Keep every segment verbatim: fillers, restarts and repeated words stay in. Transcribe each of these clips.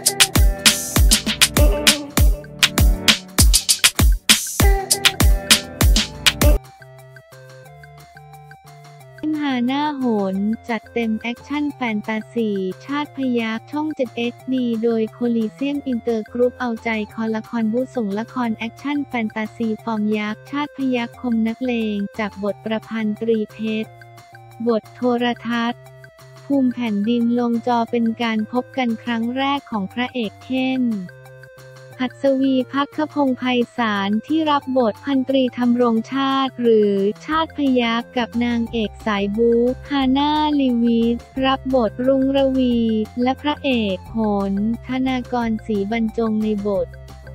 ฮาน่าโหนจัดเต็มแอคชั่นแฟนตาซีชาติพยัคฆ์ช่อง เจ็ด เอช ดี โดยโคลีเซียมอินเตอร์กรุ๊ปเอาใจคอละครบู๊ส่งละครแอคชั่นแฟนตาซีฟอร์มยักษ์ชาติพยัคฆ์คมนักเลงจากบทประพันธ์ตรีเพชรบทโทรทัศน์ภูมิแผ่นดินลงจอเป็นการพบกันครั้งแรกของพระเอกเข้มหัสวีภัคพงษ์ไพศาลที่รับบทพันตรีธำรงชาติหรือชาติพยัคฆ์กับนางเอกสายบู๊ฮาน่าลีวิสรับบทรุ่งระวีและพระเอกโหนธนากรศรีบรรจงในบท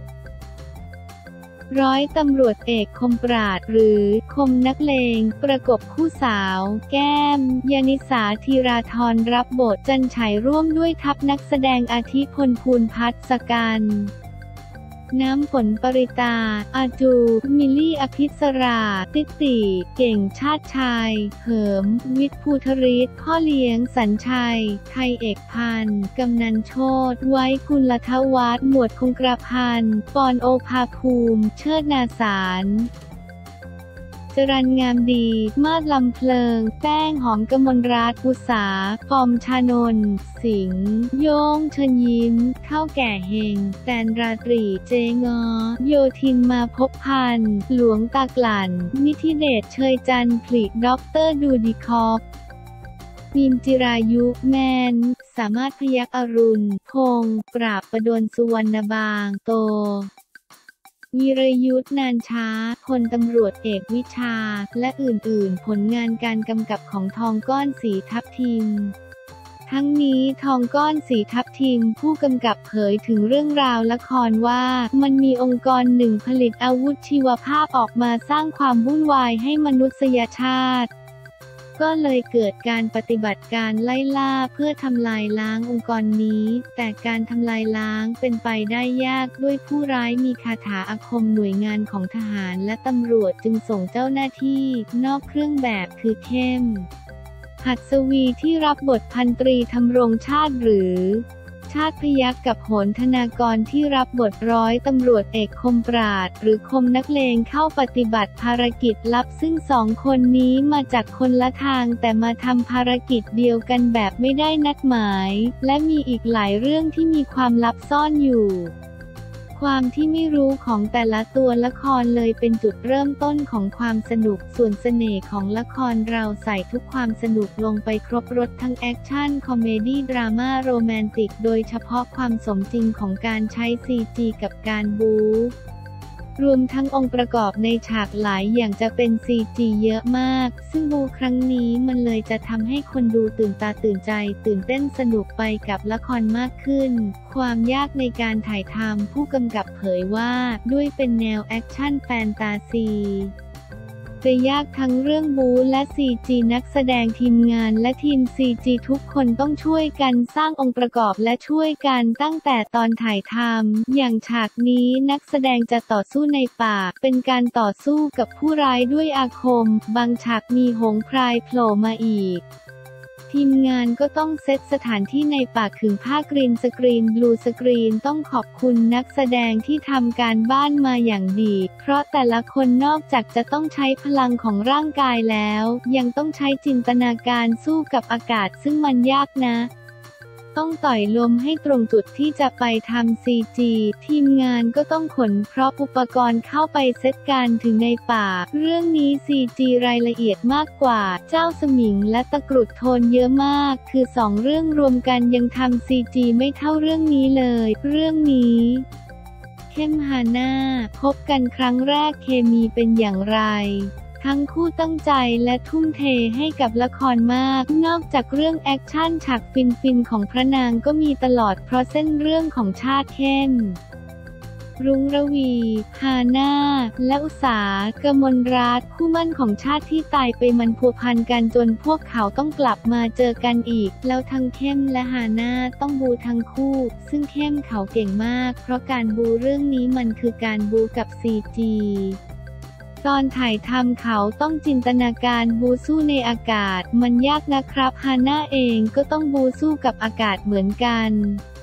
ร้อยตำรวจเอกคมปราดหรือคมนักเลงประกบคู่สาวแก้มยานิสาธีราธรรับบทจันฉายร่วมด้วยทัพนักแสดงอาทิพลภูลพัฒน์สกันน้ำฝนปริตาอาจูมิลลี่อภิสราติติเก่งชาติชายเหิมวิทย์ภูทริศพ่อเลี้ยงสัญชัยไทยเอกพันธ์กำนันโชติไว้กุลทวัฒน์หมวดคงกระพันธ์ปอนโอภาภูมิเชิดนาสารจรัญงามดีมาดลำเพลิงแป้งหอมกมลรัตน์อุษาฟอมชานนท์สิงห์โย่งเชิญยิ้มข้าวแก่เฮงแตนราตรีเจงอโยทินมาพบพันธ์หลวงตากลั่นนิธิเดชเชยจันทร์ผลิด็อกเตอร์ดูดิคอฟนินจิรายุแมนสามารถพยัคฆ์อรุณพงษ์ปราบประดลสุวรรณบางโตวีรยุทธนานช้าพลตำรวจเอกวิชาและอื่นๆผลงานการกำกับของทองก้อนสีทับทิมทั้งนี้ทองก้อนสีทับทิมผู้กำกับเผยถึงเรื่องราวละครว่ามันมีองค์กรหนึ่งผลิตอาวุธชีวภาพออกมาสร้างความวุ่นวายให้มนุษยชาติก็เลยเกิดการปฏิบัติการไล่ล่าเพื่อทำลายล้างองค์กรนี้แต่การทำลายล้างเป็นไปได้ยากด้วยผู้ร้ายมีคาถาอาคมหน่วยงานของทหารและตำรวจจึงส่งเจ้าหน้าที่นอกเครื่องแบบคือเข้มหัสวีที่รับบทพันตรีธำรงชาติหรือชาติพยัคฆ์กับโหนธนากรที่รับบทร้อยตำรวจเอกคมปราดหรือคมนักเลงเข้าปฏิบัติภารกิจลับซึ่งสองคนนี้มาจากคนละทางแต่มาทำภารกิจเดียวกันแบบไม่ได้นัดหมายและมีอีกหลายเรื่องที่มีความลับซ่อนอยู่ความที่ไม่รู้ของแต่ละตัวละครเลยเป็นจุดเริ่มต้นของความสนุกส่วนเสน่ห์ของละครเราใส่ทุกความสนุกลงไปครบรสทั้งแอคชั่นคอมเมดี้ดราม่าโรแมนติกโดยเฉพาะความสมจริงของการใช้ ซี จี กับการบู๊รวมทั้งองค์ประกอบในฉากหลายอย่างจะเป็น ซี จี เยอะมากซึ่งบูครั้งนี้มันเลยจะทำให้คนดูตื่นตาตื่นใจตื่นเต้นสนุกไปกับละครมากขึ้นความยากในการถ่ายทำผู้กำกับเผยว่าด้วยเป็นแนวแอคชั่นแฟนตาซีจะยากทั้งเรื่องบู๊และ ซี จี นักแสดงทีมงานและทีม ซี จี ทุกคนต้องช่วยกันสร้างองค์ประกอบและช่วยกันตั้งแต่ตอนถ่ายทำอย่างฉากนี้นักแสดงจะต่อสู้ในป่าเป็นการต่อสู้กับผู้ร้ายด้วยอาคมบางฉากมีหงส์พรายโผล่มาอีกทีมงานก็ต้องเซตสถานที่ในป่าขึงผ้ากรีนสกรีนบลูสกรีนต้องขอบคุณนักแสดงที่ทำการบ้านมาอย่างดีเพราะแต่ละคนนอกจากจะต้องใช้พลังของร่างกายแล้วยังต้องใช้จินตนาการสู้กับอากาศซึ่งมันยากนะต้องต่อยลมให้ตรงจุดที่จะไปทำ ซี จี ทีมงานก็ต้องขนพร็อพอุปกรณ์เข้าไปเซตการถึงในป่าเรื่องนี้ ซี จี รายละเอียดมากกว่าเจ้าสมิงและตะกรุดโทนเยอะมากคือสองเรื่องรวมกันยังทำ ซี จี ไม่เท่าเรื่องนี้เลยเรื่องนี้เข้มฮาน่าพบกันครั้งแรกเคมีเป็นอย่างไรทั้งคู่ตั้งใจและทุ่มเทให้กับละครมากนอกจากเรื่องแอคชั่นฉากฟินๆของพระนางก็มีตลอดเพราะเส้นเรื่องของชาติเข้มรุ้งระวีฮาน่าและอุษากมลรัตน์คู่มั่นของชาติที่ตายไปมันพัวพันกันจนพวกเขาต้องกลับมาเจอกันอีกแล้วทั้งเข้มและฮาน่าต้องบูทั้งคู่ซึ่งเข้มเขาเก่งมากเพราะการบูเรื่องนี้มันคือการบูกับ ซี จีตอนถ่ายทำเขาต้องจินตนาการบูสู้ในอากาศมันยากนะครับฮาน่าเองก็ต้องบูสู้กับอากาศเหมือนกัน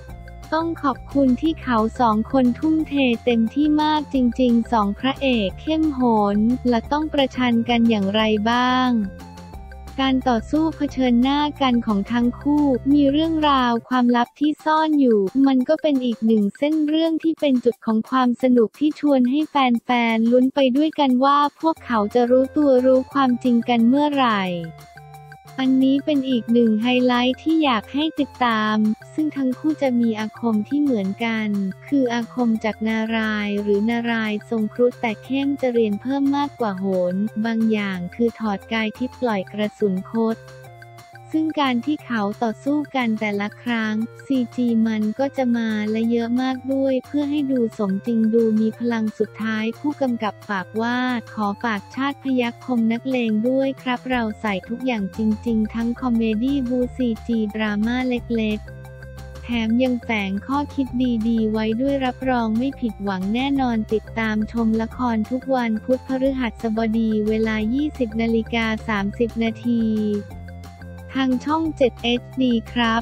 ต้องขอบคุณที่เขาสองคนทุ่มเทเต็มที่มากจริงๆสองพระเอกเข้มโหนและต้องประชันกันอย่างไรบ้างการต่อสู้เผชิญหน้ากันของทั้งคู่มีเรื่องราวความลับที่ซ่อนอยู่มันก็เป็นอีกหนึ่งเส้นเรื่องที่เป็นจุดของความสนุกที่ชวนให้แฟนๆลุ้นไปด้วยกันว่าพวกเขาจะรู้ตัวรู้ความจริงกันเมื่อไหร่อันนี้เป็นอีกหนึ่งไฮไลท์ที่อยากให้ติดตามซึ่งทั้งคู่จะมีอาคมที่เหมือนกันคืออาคมจากนารายณ์หรือนารายณ์ทรงครุฑแต่เข้มจะเรียนเพิ่มมากกว่าโหรบางอย่างคือถอดกายที่ปล่อยกระสุนคดซึ่งการที่เขาต่อสู้กันแต่ละครั้ง ซี จี มันก็จะมาและเยอะมากด้วยเพื่อให้ดูสมจริงดูมีพลังสุดท้ายผู้กำกับฝากว่าขอฝากชาติพยัคฆ์คมนักเลงด้วยครับเราใส่ทุกอย่างจริงๆทั้งคอมเมดี้บู ซี จี ดราม่าเล็กๆแถมยังแฝงข้อคิดดีๆไว้ด้วยรับรองไม่ผิดหวังแน่นอนติดตามชมละครทุกวันพุธพฤหัสบดีเวลา ยี่สิบนาฬิกาสามสิบนาทีทางช่อง เจ็ด เอช ดี ครับ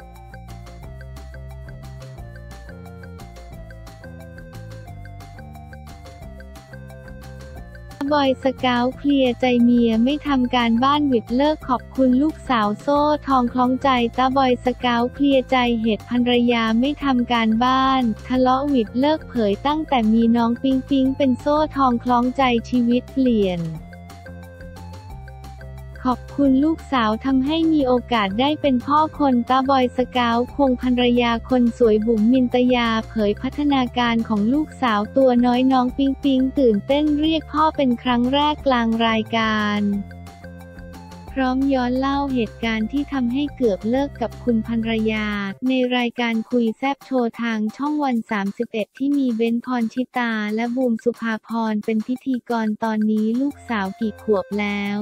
บอยสเกาต์เคลียร์ใจเมียไม่ทำการบ้านหวิดเลิกขอบคุณลูกสาวโซ่ทองคล้องใจตาบอยสเกาต์เคลียร์ใจเหตุภรรยาไม่ทำการบ้านทะเลาะหวิดเลิกเผยตั้งแต่มีน้องปิ๊งปิ๊งเป็นโซ่ทองคล้องใจชีวิตเปลี่ยนขอบคุณลูกสาวทำให้มีโอกาสได้เป็นพ่อคนตาบอยสเกาต์ควงภรรยาคนสวยบุ๋มมินตยาเผยพัฒนาการของลูกสาวตัวน้อยน้องปิ๊งปิ๊งตื่นเต้นเรียกพ่อเป็นครั้งแรกกลางรายการพร้อมย้อนเล่าเหตุการณ์ที่ทำให้เกือบเลิกกับคุณภรรยาในรายการคุยแซบโชว์ทางช่องวันสามสิบเอ็ดที่มีเบนซ์พรชิตาและบูมสุภาพรเป็นพิธีกรตอนนี้ลูกสาวกี่ขวบแล้ว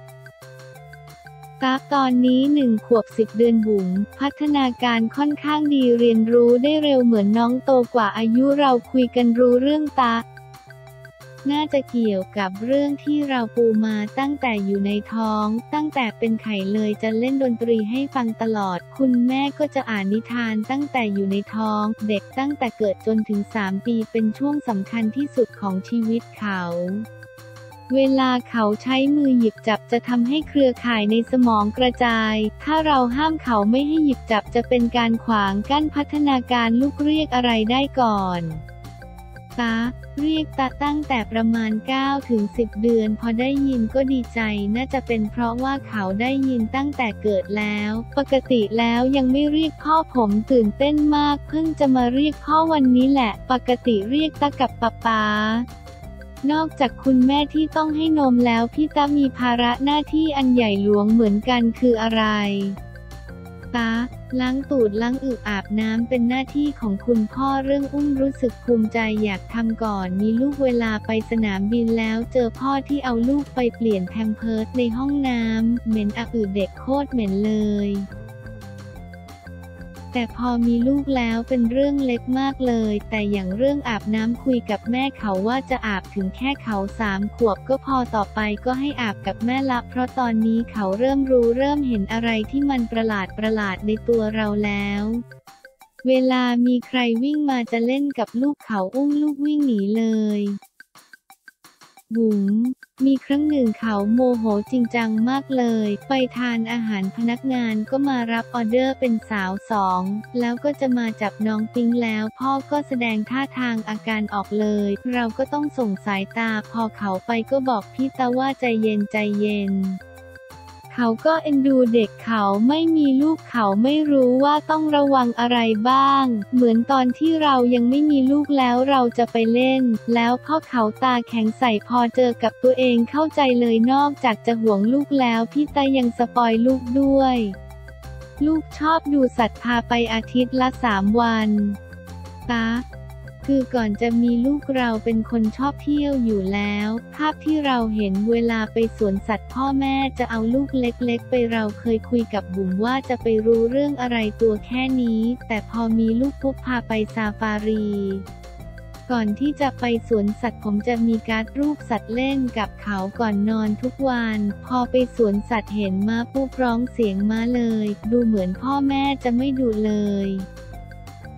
ตาตอนนี้หนึ่งขวบสิบเดือนบุ๋มพัฒนาการค่อนข้างดีเรียนรู้ได้เร็วเหมือนน้องโตกว่าอายุเราคุยกันรู้เรื่องตาน่าจะเกี่ยวกับเรื่องที่เราปูมาตั้งแต่อยู่ในท้องตั้งแต่เป็นไข่เลยจะเล่นดนตรีให้ฟังตลอดคุณแม่ก็จะอ่านนิทานตั้งแต่อยู่ในท้องเด็กตั้งแต่เกิดจนถึงสามปีเป็นช่วงสำคัญที่สุดของชีวิตเขาเวลาเขาใช้มือหยิบจับจะทำให้เครือข่ายในสมองกระจายถ้าเราห้ามเขาไม่ให้หยิบจับจะเป็นการขวางกั้นพัฒนาการลูกเรียกอะไรได้ก่อนตาเรียกตาตั้งแต่ประมาณ เก้าถึงสิบ เดือนพอได้ยินก็ดีใจน่าจะเป็นเพราะว่าเขาได้ยินตั้งแต่เกิดแล้วปกติแล้วยังไม่เรียกพ่อผมตื่นเต้นมากเพิ่งจะมาเรียกพ่อวันนี้แหละปกติเรียกตากับป๊าป๊านอกจากคุณแม่ที่ต้องให้นมแล้วพี่ตามีภาระหน้าที่อันใหญ่หลวงเหมือนกันคืออะไรตาล้างตูดล้างอึอาบน้ำเป็นหน้าที่ของคุณพ่อเรื่องอุ้มรู้สึกภูมิใจอยากทำก่อนมีลูกเวลาไปสนามบินแล้วเจอพ่อที่เอาลูกไปเปลี่ยนแพมเพิร์สในห้องน้ำเหม็นอะอึเด็กโคตรเหม็นเลยแต่พอมีลูกแล้วเป็นเรื่องเล็กมากเลยแต่อย่างเรื่องอาบน้ำคุยกับแม่เขาว่าจะอาบถึงแค่เขาสามขวบก็พอต่อไปก็ให้อาบกับแม่ละเพราะตอนนี้เขาเริ่มรู้เริ่มเห็นอะไรที่มันประหลาดประหลาดในตัวเราแล้วเวลามีใครวิ่งมาจะเล่นกับลูกเขาอุ้มลูกวิ่งหนีเลยบุ๋มมีครั้งหนึ่งเขาโมโหจริงจังมากเลยไปทานอาหารพนักงานก็มารับออเดอร์เป็นสาวสองแล้วก็จะมาจับน้องปิ๊งแล้วพ่อก็แสดงท่าทางอาการออกเลยเราก็ต้องส่งสายตาพอเขาไปก็บอกพี่ตาว่าใจเย็นใจเย็นเขาก็เอ็นดูเด็กเขาไม่มีลูกเขาไม่รู้ว่าต้องระวังอะไรบ้างเหมือนตอนที่เรายังไม่มีลูกแล้วเราจะไปเล่นแล้วพ่อเขาตาแข็งใส่พอเจอกับตัวเองเข้าใจเลยนอกจากจะห่วงลูกแล้วพี่ตายังสปอยลูกด้วยลูกชอบดูสัตว์พาไปอาทิตย์ละสามวันตาคือก่อนจะมีลูกเราเป็นคนชอบเที่ยวอยู่แล้วภาพที่เราเห็นเวลาไปสวนสัตว์พ่อแม่จะเอาลูกเล็กๆไปเราเคยคุยกับบุ๋มว่าจะไปรู้เรื่องอะไรตัวแค่นี้แต่พอมีลูกปุ๊บพาไปซาฟารีก่อนที่จะไปสวนสัตว์ผมจะมีการ์ดรูปสัตว์เล่นกับเขาก่อนนอนทุกวันพอไปสวนสัตว์เห็นม้าปุ๊บร้องเสียงม้าเลยดูเหมือนพ่อแม่จะไม่ดุเลย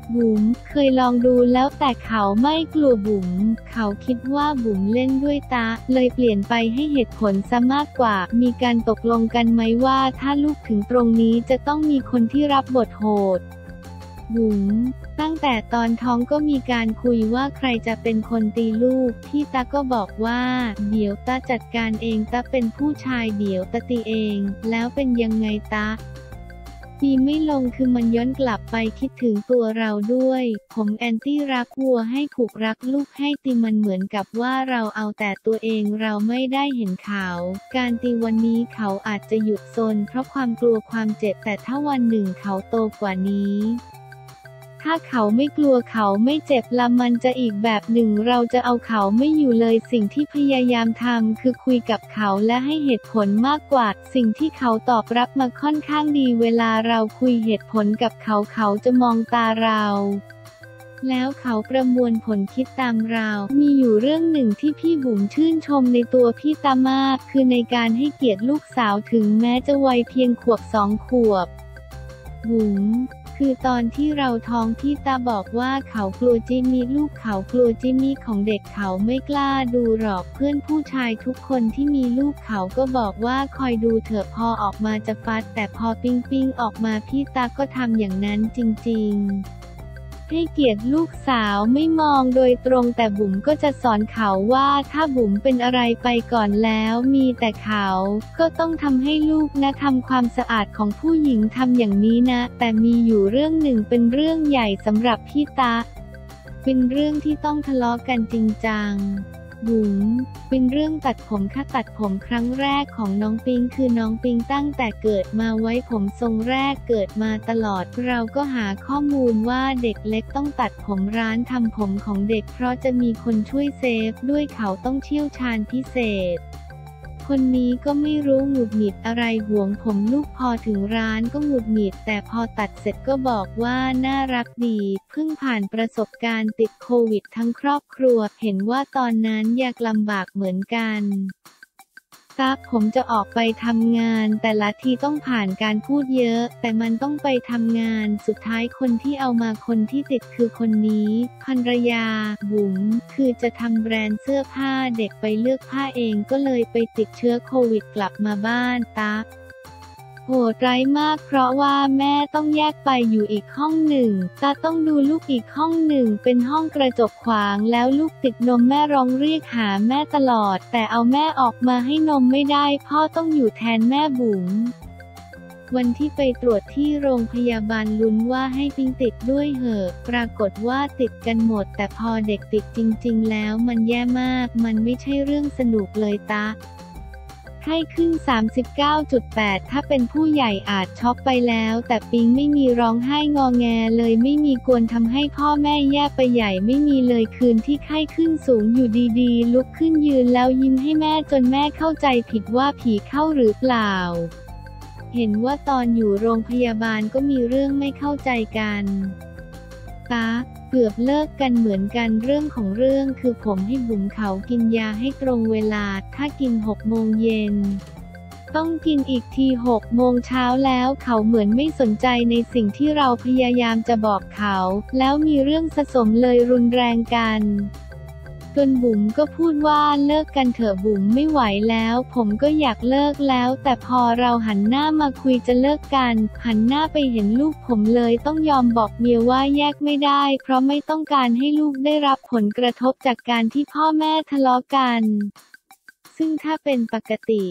บุ๋มเคยลองดูแล้วแต่เขาไม่กลัวบุ๋มเขาคิดว่าบุ๋มเล่นด้วยตาเลยเปลี่ยนไปให้เหตุผลซะมากกว่ามีการตกลงกันไหมว่าถ้าลูกถึงตรงนี้จะต้องมีคนที่รับบทโหดบุ๋มตั้งแต่ตอนท้องก็มีการคุยว่าใครจะเป็นคนตีลูกพี่ตาก็บอกว่าเดี๋ยวตาจัดการเองตาเป็นผู้ชายเดี๋ยวตาตีเองแล้วเป็นยังไงตาตีไม่ลงคือมันย้อนกลับไปคิดถึงตัวเราด้วยผมแอนตี้รักวัวให้ผูกรักลูกให้ตีมันเหมือนกับว่าเราเอาแต่ตัวเองเราไม่ได้เห็นเขาการตีวันนี้เขาอาจจะหยุดซนเพราะความกลัวความเจ็บแต่ถ้าวันหนึ่งเขาโตกว่านี้ถ้าเขาไม่กลัวเขาไม่เจ็บละมันจะอีกแบบหนึ่งเราจะเอาเขาไม่อยู่เลยสิ่งที่พยายามทำคือคุยกับเขาและให้เหตุผลมากกว่าสิ่งที่เขาตอบรับมาค่อนข้างดีเวลาเราคุยเหตุผลกับเขาเขาจะมองตาเราแล้วเขาประมวลผลคิดตามเรามีอยู่เรื่องหนึ่งที่พี่บุ๋มชื่นชมในตัวพี่ตามากคือในการให้เกียรติลูกสาวถึงแม้จะวัยเพียงขวบสองขวบบุ๋มคือตอนที่เราท้องพี่ตาบอกว่าเขากลัวจิมมี่ลูกเขากลัวจิมมี่ของเด็กเขาไม่กล้าดูหรอกเพื่อนผู้ชายทุกคนที่มีลูกเขาก็บอกว่าคอยดูเถอะพอออกมาจะฟัดแต่พอปิ้งปิ้งออกมาพี่ตาก็ทำอย่างนั้นจริงๆให้เกียรติลูกสาวไม่มองโดยตรงแต่บุ๋มก็จะสอนเขาว่าถ้าบุ๋มเป็นอะไรไปก่อนแล้วมีแต่เขาก็ต้องทำให้ลูกนะทำความสะอาดของผู้หญิงทำอย่างนี้นะแต่มีอยู่เรื่องหนึ่งเป็นเรื่องใหญ่สำหรับพี่ตาเป็นเรื่องที่ต้องทะเลาะกันจริงจังบุ๋มเป็นเรื่องตัดผมค่ะตัดผมครั้งแรกของน้องปิงคือน้องปิงตั้งแต่เกิดมาไว้ผมทรงแรกเกิดมาตลอดเราก็หาข้อมูลว่าเด็กเล็กต้องตัดผมร้านทำผมของเด็กเพราะจะมีคนช่วยเซฟด้วยเขาต้องเชี่ยวชาญพิเศษคนนี้ก็ไม่รู้หงุดหงิดอะไรหวงผมลูกพอถึงร้านก็หงุดหงิดแต่พอตัดเสร็จก็บอกว่าน่ารักดีเพิ่งผ่านประสบการณ์ติดโควิดทั้งครอบครัวเห็นว่าตอนนั้นยากลำบากเหมือนกันตาผมจะออกไปทำงานแต่ละทีต้องผ่านการพูดเยอะแต่มันต้องไปทำงานสุดท้ายคนที่เอามาคนที่ติดคือคนนี้ภรรยาบุ๋มคือจะทำแบรนด์เสื้อผ้าเด็กไปเลือกผ้าเองก็เลยไปติดเชื้อโควิดกลับมาบ้านตาโหดร้ายมากเพราะว่าแม่ต้องแยกไปอยู่อีกห้องหนึ่งตาต้องดูลูกอีกห้องหนึ่งเป็นห้องกระจกขวางแล้วลูกติดนมแม่ร้องเรียกหาแม่ตลอดแต่เอาแม่ออกมาให้นมไม่ได้พ่อต้องอยู่แทนแม่บุ๋มวันที่ไปตรวจที่โรงพยาบาลลุ้นว่าให้ปิงติดด้วยเหอะปรากฏว่าติดกันหมดแต่พอเด็กติดจริงๆแล้วมันแย่มากมันไม่ใช่เรื่องสนุกเลยตาให้ขึ้น สามสิบเก้าจุดแปด ถ้าเป็นผู้ใหญ่อาจช็อกไปแล้วแต่ปิงไม่มีร้องไห้งอแงเลยไม่มีกวนทำให้พ่อแม่แย่ไปใหญ่ไม่มีเลยคืนที่ไข้ขึ้นสูงอยู่ดีๆลุกขึ้นยืนแล้วยิ้มให้แม่จนแม่เข้าใจผิดว่าผีเข้าหรือเปล่าเห็นว่าตอนอยู่โรงพยาบาลก็มีเรื่องไม่เข้าใจกันตาเกือบเลิกกันเหมือนกันเรื่องของเรื่องคือผมให้บุ๋มเขากินยาให้ตรงเวลาถ้ากินหกโมงเย็นต้องกินอีกทีหกโมงเช้าแล้วเขาเหมือนไม่สนใจในสิ่งที่เราพยายามจะบอกเขาแล้วมีเรื่องสะสมเลยรุนแรงกันจนบุ๋มก็พูดว่าเลิกกันเถอะบุ๋มไม่ไหวแล้วผมก็อยากเลิกแล้วแต่พอเราหันหน้ามาคุยจะเลิกกันหันหน้าไปเห็นลูกผมเลยต้องยอมบอกเมียว่าแยกไม่ได้เพราะไม่ต้องการให้ลูกได้รับผลกระทบจากการที่พ่อแม่ทะเลาะกันซึ่งถ้าเป็นปกติ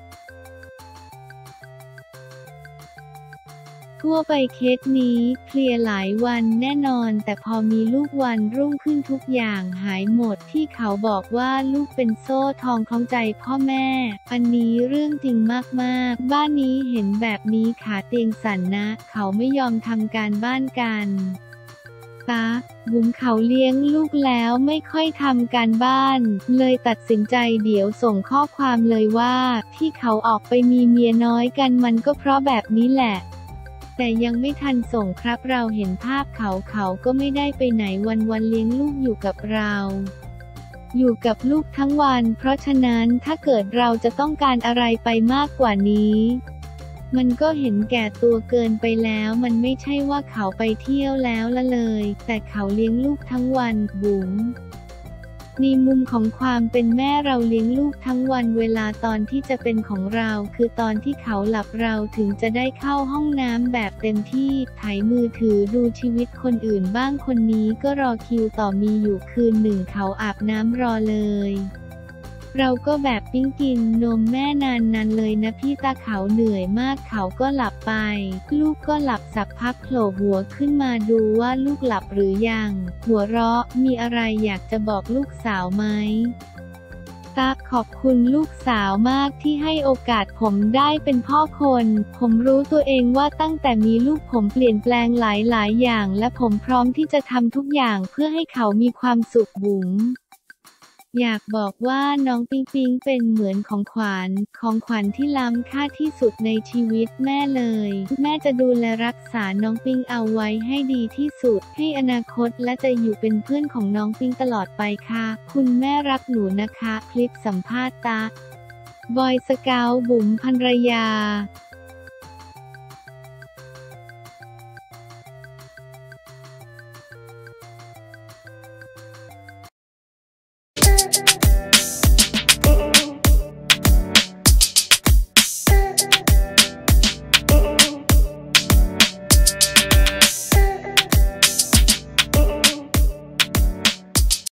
ทั่วไปเคสนี้เพลียหลายวันแน่นอนแต่พอมีลูกวันรุ่งขึ้นทุกอย่างหายหมดที่เขาบอกว่าลูกเป็นโซ่ทองคล้องใจพ่อแม่อันนี้เรื่องจริงมากๆบ้านนี้เห็นแบบนี้ขาเตียงสั่นนะเขาไม่ยอมทำการบ้านกันตาบุ๋มเขาเลี้ยงลูกแล้วไม่ค่อยทำการบ้านเลยตัดสินใจเดี๋ยวส่งข้อความเลยว่าที่เขาออกไปมีเมียน้อยกันมันก็เพราะแบบนี้แหละแต่ยังไม่ทันส่งครับเราเห็นภาพเขาเขาก็ไม่ได้ไปไหนวันวันเลี้ยงลูกอยู่กับเราอยู่กับลูกทั้งวันเพราะฉะนั้นถ้าเกิดเราจะต้องการอะไรไปมากกว่านี้มันก็เห็นแก่ตัวเกินไปแล้วมันไม่ใช่ว่าเขาไปเที่ยวแล้วละเลย แต่เขาเลี้ยงลูกทั้งวันบุ๋มในมุมของความเป็นแม่เราเลี้ยงลูกทั้งวันเวลาตอนที่จะเป็นของเราคือตอนที่เขาหลับเราถึงจะได้เข้าห้องน้ำแบบเต็มที่ไถมือถือดูชีวิตคนอื่นบ้างคนนี้ก็รอคิวต่อมีอยู่คืนหนึ่งเขาอาบน้ำรอเลยเราก็แบบปิ้งกินนมแม่นานๆเลยนะพี่ตาเขาเหนื่อยมากเขาก็หลับไปลูกก็หลับสักพักโผล่หัวขึ้นมาดูว่าลูกหลับหรือยังหัวเราะมีอะไรอยากจะบอกลูกสาวไหมตาขอบคุณลูกสาวมากที่ให้โอกาสผมได้เป็นพ่อคนผมรู้ตัวเองว่าตั้งแต่มีลูกผมเปลี่ยนแปลงหลายๆอย่างและผมพร้อมที่จะทำทุกอย่างเพื่อให้เขามีความสุขบุ๋มอยากบอกว่าน้องปิ๊งปิ๊งเป็นเหมือนของขวัญของขวัญที่ล้ำค่าที่สุดในชีวิตแม่เลยแม่จะดูแลรักษาน้องปิ๊งเอาไว้ให้ดีที่สุดให้อนาคตและจะอยู่เป็นเพื่อนของน้องปิ๊งตลอดไปค่ะคุณแม่รักหนูนะคะคลิปสัมภาษณ์ตาบอยสเกาต์บุ๋มภรรยา